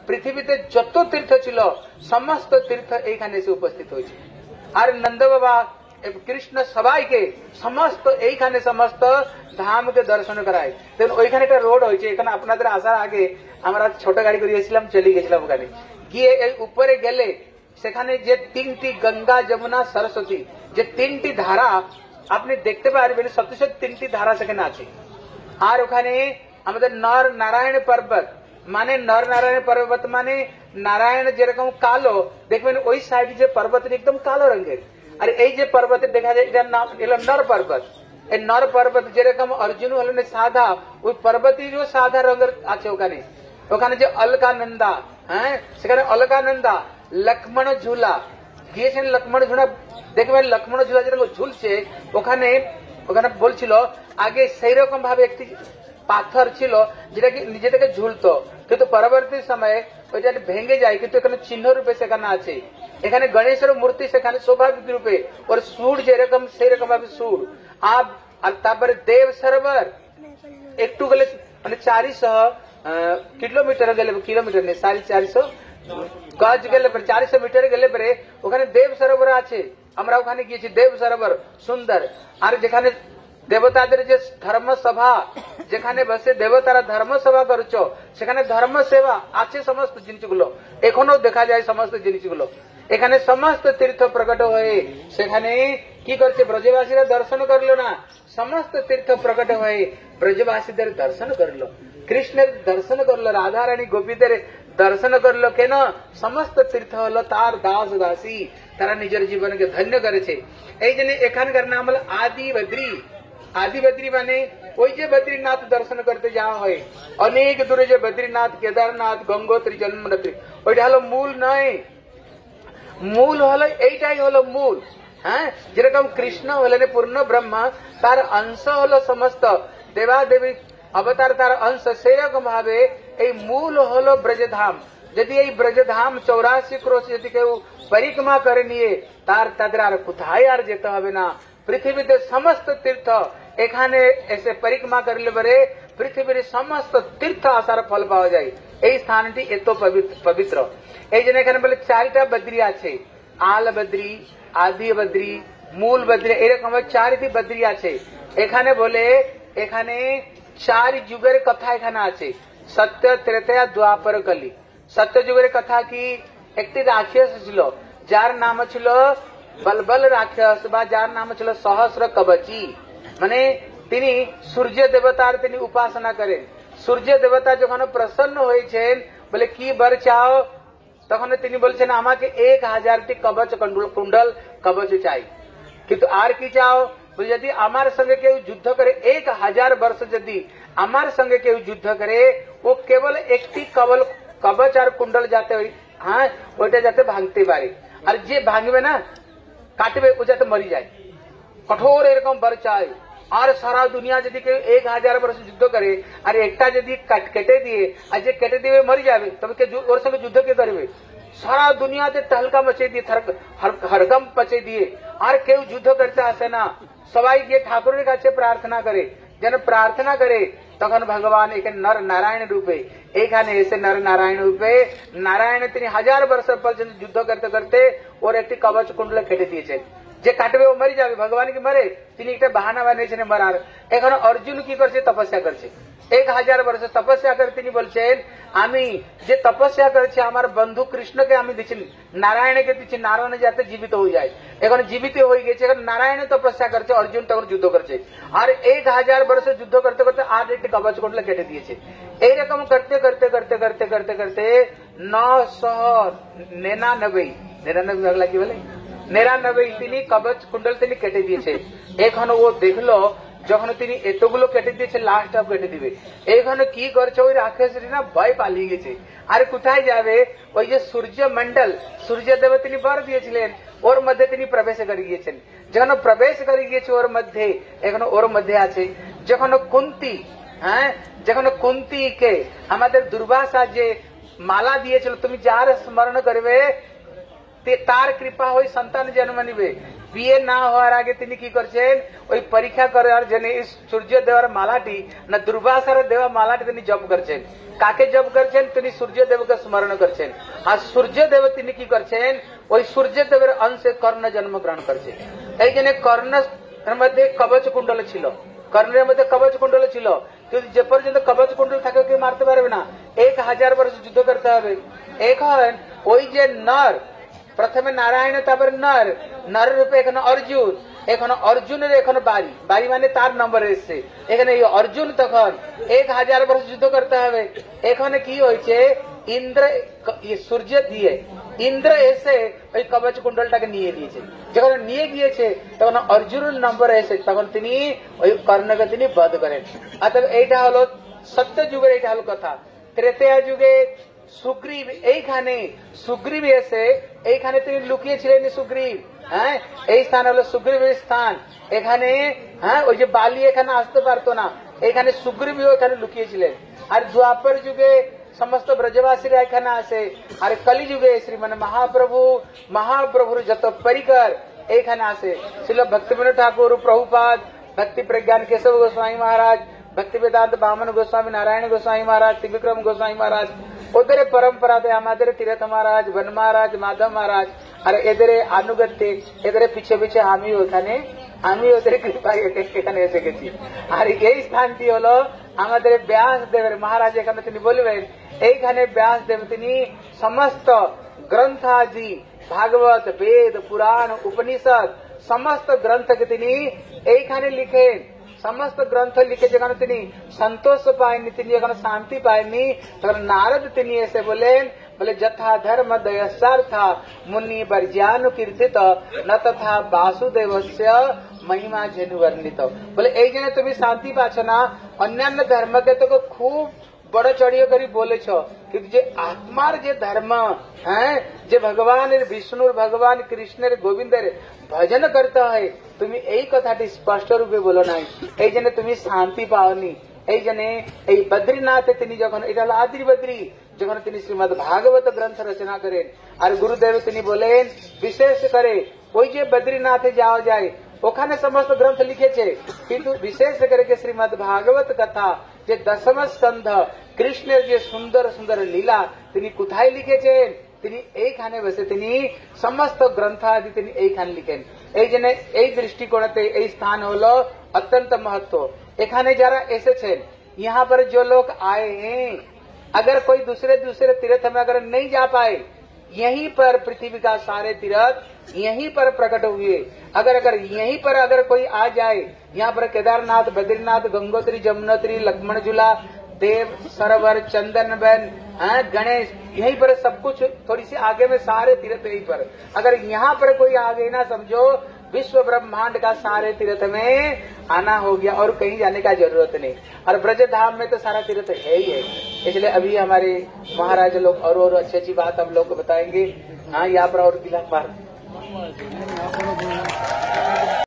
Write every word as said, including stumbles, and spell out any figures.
পৃথিবীতে যত তীর্থ ছিল সমস্ত তীর্থ এইখানে এসে উপস্থিত হয়েছে। আর নন্দ বাবা কৃষ্ণ সবাইকে সমস্ত এইখানে সমস্ত ধামকে দর্শন করায়। দেখুন ওইখানে একটা রোড হয়েছে, এখানে আপনাদের আসার আগে আমরা ছোট গাড়ি করে গেছিলাম, চলে গেছিলাম ওখানে গিয়ে এই উপরে গেলে সেখানে যে তিনটি গঙ্গা যমুনা সরস্বতী যে তিনটি ধারা আপনি দেখতে পারবেন, সত্যি সত্যি তিনটি ধারা সেখানে আছে। আর ওখানে আমাদের নর নারায়ণ পর্বত মানে নর নারায়ণ পর্বত মানে নারায়ণ যেরকম কালো দেখবেন ওই সাইড যে পর্বত একদম কালো রঙের, আর এই যে পর্বত দেখা যায় এটার নাম এলো নর পর্বত। এই নর পর্বত যেরকম অর্জুন হলেন সাদা, ওই পর্বতীয় সাদা রঙের আছে ওখানে। ওখানে যে অলকানন্দা, হ্যাঁ সেখানে অলকানন্দা লক্ষ্মণ ঝুলা গিয়েছেন, লক্ষ্মণ ঝুলা দেখবেন লক্ষ্মণ ঝুলা যেরকম ঝুলছে ওখানে ওখানে বলছিল আগে সেই রকম ভাবে একটি পাথর ছিল যেটা কি নিজে থেকে ঝুলতো, কিন্তু পরবর্তী সময়ে ওইটা ভেঙে যায়, কিন্তু এখানে চিহ্ন রূপে সেখানে আছে। এখানে গণেশের মূর্তি সেখানে স্বাভাবিক রূপে ওর সুর যেরকম সেই রকম ভাবে সুর। আর আর তারপরে দেব সরোবর একটু গেলে মানে চারিশহ কিলোমিটার গেলে কিলোমিটার নেই সাড়ে চারিশো গজ গেলে পরে চারিশো মিটার গেলে পরে ওখানে দেব সরোবর আছে। আমরা ওখানে গিয়েছি, দেব সরোবর সুন্দর। আর যেখানে দেবতাদের যে ধর্ম সভা যেখানে বসে দেবতারা ধর্ম সভা করছ সেখানে ধর্ম সেবা আছে, সমস্ত জিনিসগুলো এখনো দেখা যায় সমস্ত জিনিসগুলো। এখানে সমস্ত তীর্থ প্রকট হয়ে সেখানে কি করছে ব্রজবাসীরা দর্শন করলো না, সমস্ত তীর্থ প্রকট হয়ে ব্রজবাসীদের দর্শন করলো, কৃষ্ণের দর্শন করলো, রাধারানী গোপীদের দর্শন করলো। কেন? সমস্ত তীর্থ হলো তার দাস দাসী, তারা নিজের জীবনকে ধন্য করেছে। এই জন্য এখানকার নাম হলো আদি বদ্রী। আদি বদ্রী মানে ওই যে বদ্রীনাথ দর্শন করতে যাওয়া হয় অনেক দূরে, যে বদ্রীনাথ কেদারনাথ গঙ্গোত্রী যমুনোত্রী, ওইটা হলো মূল নয়। মূল হলো এইটাই হলো মূল। হ্যাঁ যেরকম কৃষ্ণ হলেন পূর্ণ ব্রহ্মা, তার অংশ হলো সমস্ত দেবাদেবী অবতার তার অংশ, সেরকম ভাবে এই মূল হলো ব্রজধাম। যদি এই ব্রজধাম চৌরাশি ক্রোশ যদি কেউ পরিক্রমা করে নিয়ে তার তাদের আর কোথায় আর যেতে হবে না। পৃথিবীতে সমস্ত তীর্থ এখানে এসে পরিক্রমা করলে পরে পৃথিবীর সমস্ত তীর্থ আসার ফল পাওয়া যায়। এই স্থানটি এত পবিত্র। এই জন্য এখানে বলে চারিটা বদ্রী আছে, আল বদ্রী, আদি বদ্রী, মূল বদ্রী, এরকম চারিটি বদ্রী আছে। এখানে বলে এখানে চার যুগের কথা এখানে আছে, সত্য ত্রেতা দ্বাপর কলি। সত্য যুগের কথা কি একটি রাক্ষস ছিল যার নাম ছিল বলবল রাক্ষস, বা যার নাম ছিল সহস্র কবচী। মানে তিনি সূর্য দেবতার তিনি উপাসনা করেন। সূর্য দেবতা যখন প্রসন্ন হয়েছেন বলে কি বর চাও, তখন তিনি বলছেন আমাকে এক হাজারটি কবচ কুণ্ডল কবচ চাই, কিন্তু আর কি চাও, যদি আমার সঙ্গে কেউ যুদ্ধ করে এক হাজার বর্ষ যদি আমার সঙ্গে কেউ যুদ্ধ করে ও কেবল একটি কবল কবচ আর কুণ্ডল যাতে হ্যাঁ ওইটা যাতে ভাঙতে পারে, আর যে ভাঙবে না কাটবে ও যাতে মরি যায়, কঠোর এরকম বর চাই। আর সারা দুনিয়া যদি কেউ এক হাজার বর্ষ যুদ্ধ করে আর একটা যদি কেটে দিয়ে আর যে কেটে দিবে মরি যাবে, তবে ওর সঙ্গে যুদ্ধ কে করবে? সারা দুনিয়াতে তহলকা মচে দিয়ে হরগম মচে দিয়ে আর কেউ যুদ্ধ করতে আসে না, সবাই গিয়ে ঠাকুরের কাছে প্রার্থনা করে। যেন প্রার্থনা করে তখন ভগবান এখানে নর নারায়ণ রূপে এখানে এসে নর নারায়ণ রূপে নারায়ণ তিনি হাজার বর্ষ পর্যন্ত যুদ্ধ করতে করতে ওর একটি কবচ কুণ্ডল কেটে দিয়েছেন, যে কাটবে ও মরি যাবে, ভগবান কি মরে, তিনি একটা বাহানা বানিয়েছেন মরার। এখন অর্জুন কি করছে? তপস্যা করছে, এক হাজার বর্ষ তপস্যা করে তিনি বলছেন আমি যে তপস্যা করেছি আমার বন্ধু কৃষ্ণকে আমি দিচ্ছি, নারায়ণকে দিচ্ছি, নারায়ণ যাতে জীবিত হয়ে যায়। এখন জীবিত হয়ে গেছে, এখন নারায়ণ তপস্যা করছে, অর্জুন তখন যুদ্ধ করছে, আর এক হাজার বর্ষ যুদ্ধ করতে করতে আর একটি কবচ কুণ্ডল কেটে দিয়েছে। এইরকম করতে করতে করতে করতে করতে করতে নশো নিরানব্বই নিরানব্বই কি বলে নিরানব্বই তিনি কবচ কুণ্ডল তিনি কেটে দিয়েছে। এখন ও দেখলো যখন তিনি এতগুলো কেটে দিয়েছে লাস্ট অফ কেটে দিবে, এখানে কি করছে ওই রাক্ষসটি না ভয় পালিয়ে গেছে। আর কোথায় যাবে? ওই যে সূর্য মন্ডল সূর্য দেব তিনি বর দিয়েছিলেন ওর মধ্যে তিনি প্রবেশ করে গিয়েছেন। যখন প্রবেশ করে গিয়েছে ওর মধ্যে, এখন ওর মধ্যে আছে যখন কুন্তি, হ্যাঁ যখন কুন্তিকে আমাদের দুর্বাসা যে মালা দিয়েছিল তুমি যার স্মরণ করবে তার কৃপা হয়ে সন্তান জন্ম নিবে, বিয়ে না হওয়ার আগে তিনি কি করছেন, ওই পরীক্ষা করার জন্য সূর্য দেওয়ার মালাটি না দুর্বাসার দেওয়া মালাটি তিনি জপ করছেন। কাকে জপ করছেন, তিনি সূর্যদেবকে স্মরণ করছেন। আর সূর্যদেব তিনি কি করছেন, ওই সূর্যদেবের অংশে কর্ণ জন্মগ্রহণ করছেন। এই জন্য কর্ণের মধ্যে কবচ কুণ্ডল ছিল, কর্ণের মধ্যে কবচ কুণ্ডল ছিল। যদি যে পর্যন্ত কবচ কুণ্ডল থাকে কেউ মারতে পারবে না, এক হাজার বর্ষ যুদ্ধ করতে হবে। এখন ওই যে নর, প্রথমে নারায়ণ তারপরে নর, নর রূপে এখানে অর্জুন, এখন অর্জুনের এখন বাড়ি, বাড়ি মানে তার নম্বর এসছে। এখানে এই অর্জুন তখন এক হাজার বর্ষ যুদ্ধ করতে হবে। এখানে কি হয়েছে, ইন্দ্র সূর্য দিয়ে ইন্দ্র এসে ওই কবচ কুণ্ডলটাকে নিয়ে গিয়েছে। যখন নিয়ে গিয়েছে তখন অর্জুনের নম্বর এসে তখন তিনি ওই কর্ণকে তিনি বধ করেন। অর্থাৎ এইটা হলো সত্য যুগের, এইটা হলো কথা। ত্রেতয়া যুগে সুগ্রীব এইখানে, সুগ্রীব এসে এইখানে তিনি লুকিয়েছিলেন। সুগ্রীব, হ্যাঁ, এই স্থান হলো সুগ্রীবের স্থান। এখানে হ্যাঁ ওই যে বালি এখানে আসতে পারতো না, এখানে সুগ্রীব এখানে লুকিয়েছিলেন। আর দ্বাপর যুগে সমস্ত ব্রজবাসীরা এখানে আসে। আর কলি যুগে শ্রীমান মহাপ্রভু মহাপ্রভুর যত পরিকর এইখানে আসে। শিল ভক্তিবিনোদ ঠাকুর, প্রভুপাদ, ভক্তি প্রজ্ঞান কেশব গোস্वामी महाराज, भक्ति वेदांत बामन गोस्वामी, नारायण गोस्वामी महाराज, त्रिविक्रम गोस्वामी महाराज, उधर परंपरा हमारे तीर्थ महाराज, वन महाराज, माधव महाराज, और इधर अनुगत्य इधर পিছে পিছে আমি ওখানে আমি ওদের কৃপা এখানে এসে গেছি। আর এই স্থানটি হলো আমাদের ব্যাসদেবের, মহারাজ এখানে তিনি বলবেন এইখানে ব্যাসদেব তিনি সমস্ত গ্রন্থাদি ভাগবত, বেদ, পুরাণ, উপনিষদ সমস্ত গ্রন্থকে তিনি এইখানে লিখেন। সমস্ত গ্রন্থ লিখে যেখানে তিনি সন্তোষ পায়নি, তিনি যখন শান্তি পায়নি, তখন নারদ তিনি এসে বলেন, বলে যথা ধর্ম দয়াসার্থ মুনি বর্জ্যানু কীর্তিত ন তথা বাসুদেবস্য মহিমা জেনু বর্ণিত। বলে এই জন্য তুমি শান্তি পাচ্ছ না, অন্যান্য ধর্মকে তো খুব বড় চড়িয়ে করে বলেছ, কিন্তু যে আত্মার যে ধর্ম, হ্যাঁ, যে ভগবানের বিষ্ণুর, ভগবান কৃষ্ণের, গোবিন্দের ভজন করতে হয়, তুমি এই কথাটি স্পষ্ট রূপে বলো নাই, এই জন্য তুমি শান্তি পাওনি। এই জন্য এই বদ্রীনাথে তিনি যখন, এটা হলো আদ্রি বদ্রী, যখন তিনি শ্রীমদ ভাগবত গ্রন্থ রচনা করেন, আর গুরুদেব তিনি বলেন বিশেষ করে ওই যে বদ্রীনাথে যাওয়া যায়, ওখানে সমস্ত গ্রন্থ লিখেছে, কিন্তু বিশেষ করে শ্রীমদ ভাগবত কথা যে দশম স্কন্ধ কৃষ্ণের যে সুন্দর সুন্দর লীলা তিনি কোথায় লিখেছেন, তিনি এইখানে বসে তিনি সমস্ত গ্রন্থ আদি তিনি এইখানে লিখেন। এই জন্য এই দৃষ্টিকোণতে এই স্থান হলো অত্যন্ত महत्व। এখানে যারা এসেছেন, यहाँ पर जो लोग आए हैं, अगर कोई दूसरे दूसरे तीर्थ में अगर नहीं जा पाए, यहीं पर पृथ्वी का सारे तीर्थ यहीं पर प्रकट हुए। अगर अगर यहीं पर अगर कोई आ जाए, यहाँ पर केदारनाथ, बद्रीनाथ, गंगोत्री, जमुनोत्री, लक्ष्मण झूला, देव सरोवर, चंदन वन, गणेश, यहीं पर सब कुछ, थोड़ी सी आगे में सारे तीर्थ यहीं पर। अगर यहाँ पर कोई आ गए ना, समझो विश्व ब्रह्मांड का सारे तीर्थ में आना हो गया और कहीं जाने का जरूरत नहीं। और ब्रज धाम में तो सारा तीर्थ है ही है। इसलिए अभी हमारे महाराज लोग और और अच्छी अच्छी बात हम लोग को बताएंगे। हाँ, यहाँ पर और गिला पार